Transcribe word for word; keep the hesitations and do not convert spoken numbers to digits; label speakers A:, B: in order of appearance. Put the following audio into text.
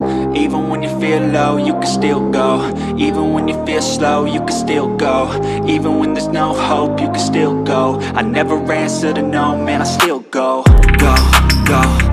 A: Even when you feel low, you can still go. Even when you feel slow, you can still go. Even when there's no hope, you can still go. I never answer to no, man, I still go. Go, go.